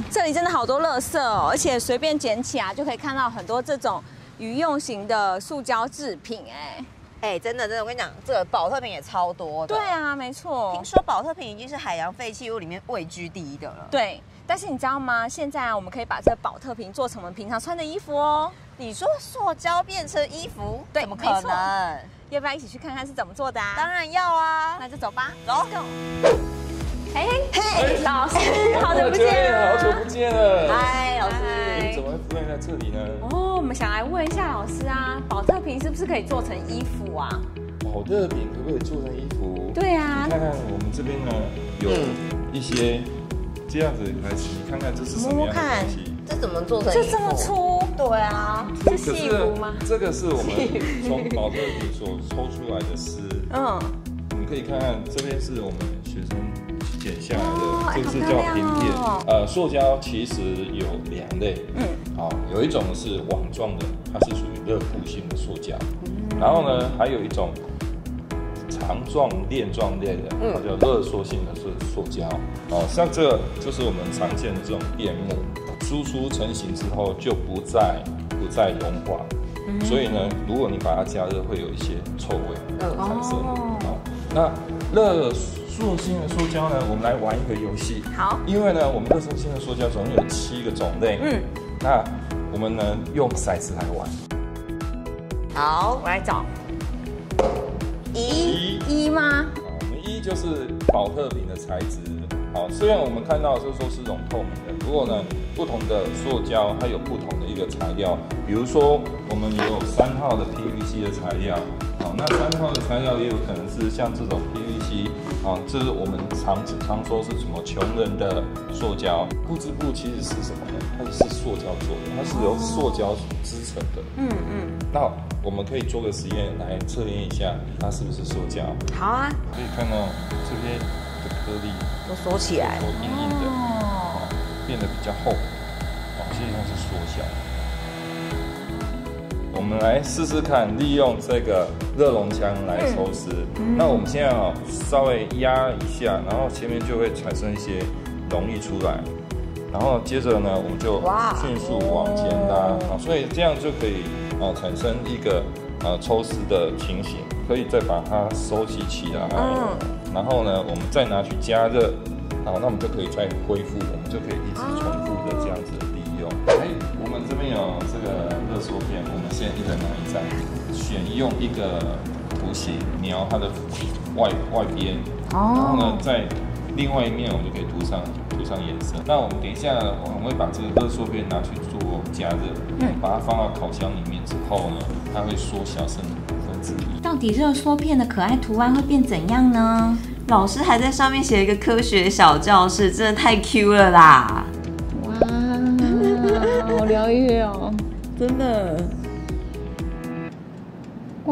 这里真的好多垃圾哦，而且随便捡起来就可以看到很多这种渔用型的塑胶制品， 真的，我跟你讲，这个保特瓶也超多的。 对啊，没错。 听说保特瓶已经是海洋废弃物里面位居第一的了。 对，但是你知道吗？现在我们可以把这个保特瓶做成我们平常穿的衣服哦。 你说塑胶变成衣服？ 对， 怎么可能？ 要不要一起去看看是怎么做的啊？ 当然要啊， 那就走吧， 走。 嘿，老师，好久不见了！ 好久不见了！ 嗨，老师， 你怎么会出现在这里呢？ 哦，我们想来问一下老师啊，保特瓶是不是可以做成衣服啊？ 保特瓶可不可以做成衣服？ 对啊， 你看看我们这边呢，有一些这样子，来，你看看这是什么样的东西？ 这怎么做成衣服？ 就这么粗？ 对啊， 是细布吗？ 这个是我们从保特瓶所抽出来的丝。你可以看看这边是我们学生剪下来的，这个是叫平片。塑胶其实有2类，有一种是网状的，它是属于热固性的塑胶，然后呢，还有一种肠状链状类的，它叫热缩性的塑胶。像这个就是我们常见的这种变木，输出成型之后就不再融化，所以呢，如果你把它加热，会有一些臭味产生。那热塑性的塑胶呢，我们来玩一个游戏。 好， 因为呢，我们热塑性的塑胶总共有7个种类。那我们呢用骰子来玩。 好， 我来找一吗？ 我们1就是保特瓶的材质。虽然我们看到就是说是这种透明的，不过呢，不同的塑胶它有不同的一个材料。比如说，我们有3号的 PVC 的材料。那3号的材料也有可能是像这种 PVC，这是我们常说是什么穷人的塑胶。不织布其实是什么呢？它是塑胶做的，它是由塑胶织成的。那我们可以做个实验来测验一下它是不是塑胶。 好啊， 可以看到这边的颗粒都缩起来， 都硬硬的，变得比较厚，实际上是缩小。我们来试试看，利用这个热熔枪来抽丝。那我们现在稍微压一下，然后前面就会产生一些溶液出来，然后接着呢，我们就迅速往前拉，所以这样就可以产生一个抽丝的情形，可以再把它收集起来。然后呢，我们再拿去加热，那我们就可以再恢复，我们就可以一直重复的这样子利用。我们这边有这个热缩片，我们先一人拿一张，选用一个图形描它的外边，然后呢，在另外一面我们就可以涂上颜色。那我们等一下我们会把这个热缩片拿去做加热，把它放到烤箱里面之后呢，它会缩小成分子1。 到底热缩片的可爱图案会变怎样呢？ 老师还在上面写一个科学小教室，真的太 Q 了啦！ 哇，好疗愈哦， 真的。 哇，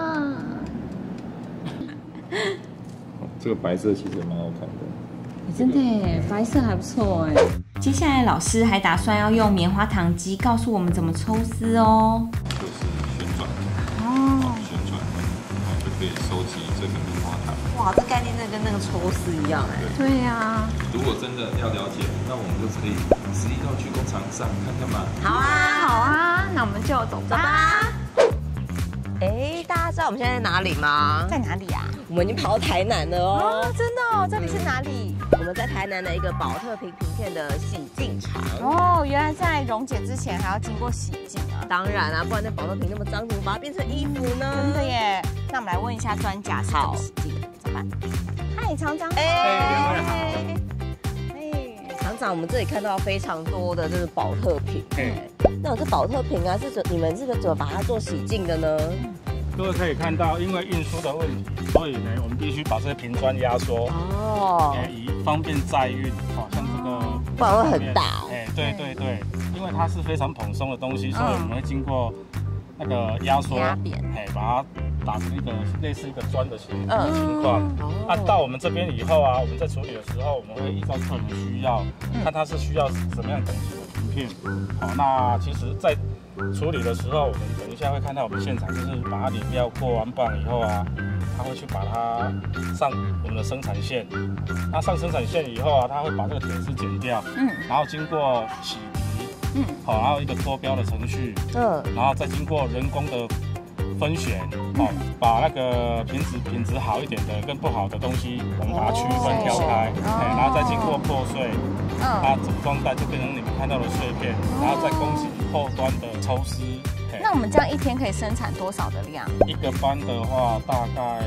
这个白色其实蛮好看的。 真的耶，白色还不错哎。接下来老师还打算要用棉花糖机告诉我们怎么抽丝哦。 就是旋转，旋转，就可以收集这个棉花糖。 哇，这概念真的跟那个抽丝一样哎。 对呀。 如果真的要了解，那我们就可以实际到去工厂上看看嘛。 好啊， 好啊，那我们就走吧。 大家知道我们现在在哪里吗？ 在哪里啊？ 我们已经跑到台南了哦。 真的哦，这里是哪里？ 我们在台南的一个保特瓶瓶片的洗净厂。 原来在溶解之前还要经过洗净啊。 当然啊，不然那保特瓶那么脏，怎么把它变成衣服呢？ 真的耶。那我们来问一下专家是怎么洗净的，怎么办？嗨，厂长好。 厂长，我们这里看到非常多的这个保特瓶。那这保特瓶啊，你们这个怎么把它做洗净的呢？ 各位可以看到，因为运输的问题，所以呢，我们必须把这个瓶砖压缩，以方便载运。像这个， 不然会很大。 对，因为它是非常蓬松的东西，所以我们会经过那个压缩，把它打成一个类似一个砖的情况。到我们这边以后啊，我们在处理的时候，我们会依照客人需要，看他是需要什么样等级的瓶片。那其实，在处理的时候，我们等一下会看到我们现场就是把它淋料过完磅以后啊，他会去把它上我们的生产线。那上生产线以后啊，他会把这个铁丝剪掉，然后经过洗涤，好，然后一个脱标的程序，然后再经过人工的分选，把那个品质好一点的跟不好的东西，我们把它区分挑开，然后再经过破碎，它组装袋就变成你们看到的碎片，然后再供给后端的抽丝。 那我们这样一天可以生产多少的量？ 一个班的话大概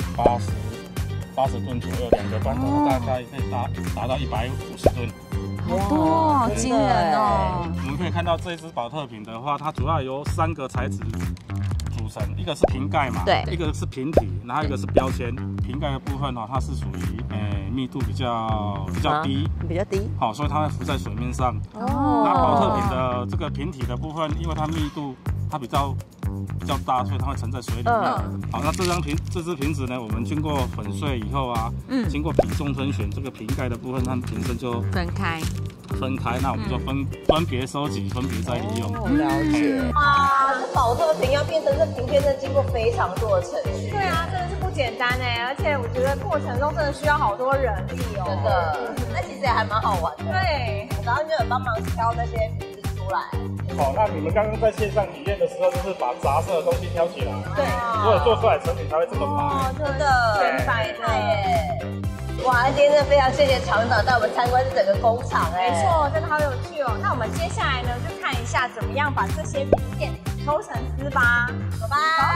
80吨左右，2个班的话大概可以达到150吨。 好多哦，惊人哦！ 我们可以看到这一支保特瓶的话，它主要由3个材质组成，一个是瓶盖嘛， 对， 一个是瓶体，然后一个是标签。瓶盖的部分它是属于密度比较低，好，所以它会浮在水面上。那保特瓶的这个瓶体的部分，因为它密度它比较大，所以它会沉在水里面。好，那这支瓶子呢，我们经过粉碎以后啊，经过品重分选，这个瓶盖的部分它瓶身就分开，那我们就分别收集，分别再利用。 了解。哇，这保特瓶要变成这瓶片，真的经过非常多的程序。 对啊，真的是不简单哎，而且我觉得过程中真的需要好多人力哦。 真的，那其实也还蛮好玩的。 对， 然后就有帮忙挑那些瓶子出来。 好，那你们刚刚在线上体验的时候，就是把杂色的东西挑起来， 对， 所以做出来成品才会这么白。 真的，很百态耶！哇，今天真的非常谢谢厂长带我们参观这整个工厂哎。 没错，真的好有趣哦。那我们接下来呢，就看一下怎么样把这些瓶片抽成丝吧。走吧。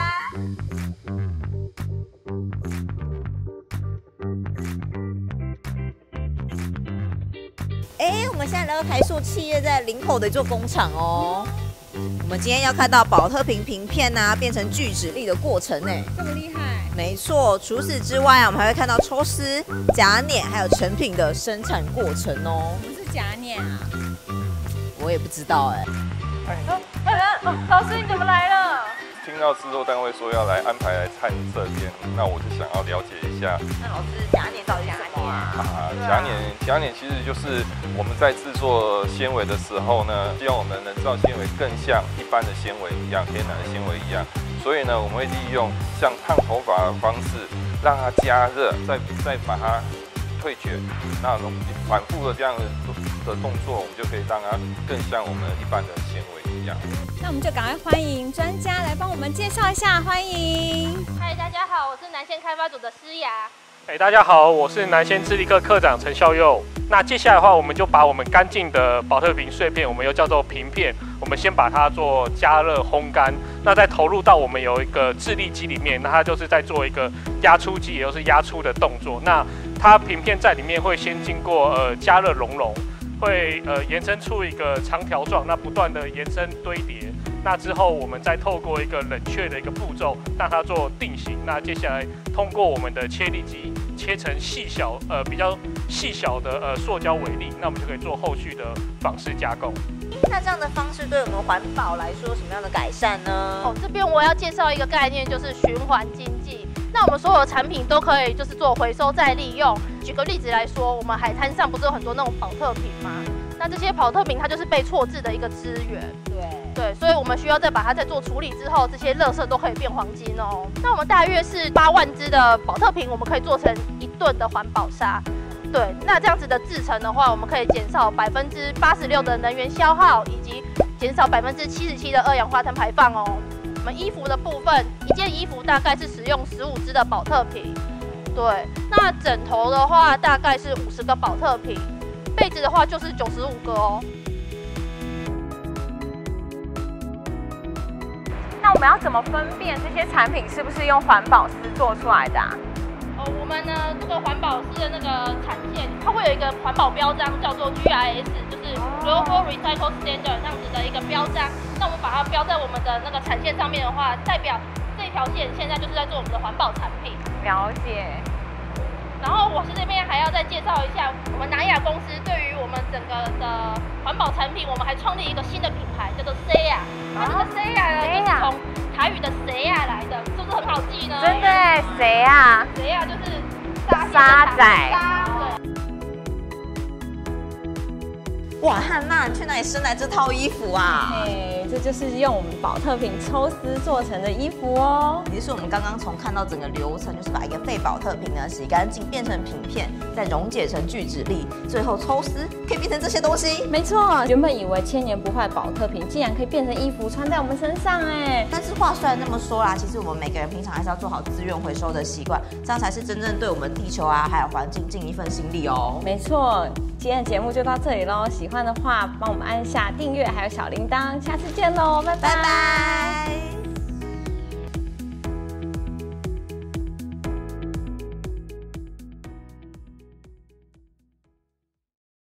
我们现在来到台塑企业在林口的一座工厂哦。我们今天要看到保特瓶瓶片啊变成聚酯粒的过程呢， 这么厉害？ 没错。除此之外啊，我们还会看到抽丝、夹捻，还有成品的生产过程哦。 什么是夹捻啊？ 我也不知道哎。 老师你怎么来了？ 听到制作单位说要来安排来看这边，那我就想要了解一下。 那老师夹捻到底是什么啊？ 夹捻其实就是我们在制作纤维的时候呢，希望我们能造纤维更像一般的纤维一样，天然的纤维一样。所以呢，我们会利用像烫头发的方式，让它加热，再把它退卷，那反复的这样的动作，我们就可以让它更像我们一般的纤维一样。 那我们就赶快欢迎专家来帮我们介绍一下，欢迎。 嗨，大家好，我是南线开发组的诗雅。 大家好，我是南线智力课课长陈孝佑。那接下来的话，我们就把我们干净的保特瓶碎片，我们又叫做瓶片，我们先把它做加热烘干，那再投入到我们有一个制粒机里面，那它就是在做一个压出机，也就是压出的动作。那它瓶片在里面会先经过加热熔融，会延伸出一个长条状，那不断的延伸堆叠。那之后，我们再透过一个冷却的一个步骤，让它做定型。那接下来通过我们的切粒机切成比较细小的塑胶微粒，那我们就可以做后续的仿式加工。 那这样的方式对我们环保来说有什么样的改善呢？ 这边我要介绍一个概念，就是循环经济。那我们所有的产品都可以就是做回收再利用。举个例子来说，我们海滩上不是有很多那种保特瓶吗？那这些保特瓶它就是被错置的一个资源。对，所以我们需要再把它再做处理之后，这些垃圾都可以变黄金哦。那我们大约是8万只的保特瓶，我们可以做成1吨的环保纱。对，那这样子的制成的话，我们可以减少86%的能源消耗，以及减少77%的二氧化碳排放哦。我们衣服的部分，一件衣服大概是使用15只的保特瓶。对，那枕头的话大概是50个保特瓶，被子的话就是95个哦。 那我们要怎么分辨这些产品是不是用环保丝做出来的啊？ 我们呢这个环保丝的那个产线，它会有一个环保标章，叫做 GRS， 就是 Global Recycle Standard 这样子的一个标章。那我们把它标在我们的那个产线上面的话，代表这条线现在就是在做我们的环保产品。 了解。 然后我是这边还要再介绍一下，我们南亚公司对于我们整个的环保产品，我们还创立一个新的品牌，叫做 SEA。它这个 SEA 呢，就是从台语的谁呀来的，是不是很好记呢？ 真的耶，谁呀？ 谁呀就是沙仔。 哇，汉娜，你去哪里生来这套衣服啊？ 这就是用我们宝特瓶抽丝做成的衣服哦。 也就是我们刚刚从看到整个流程，就是把一个废宝特瓶呢洗干净，变成平片，再溶解成聚酯粒，最后抽丝可以变成这些东西。 没错，原本以为千年不坏宝特瓶，竟然可以变成衣服穿在我们身上哎。但是话虽然这么说啦，其实我们每个人平常还是要做好资源回收的习惯，这样才是真正对我们地球啊还有环境尽一份心力哦。 没错，今天的节目就到这里喽。喜欢的话，帮我们按下订阅，还有小铃铛。下次见喽，拜拜。 拜拜。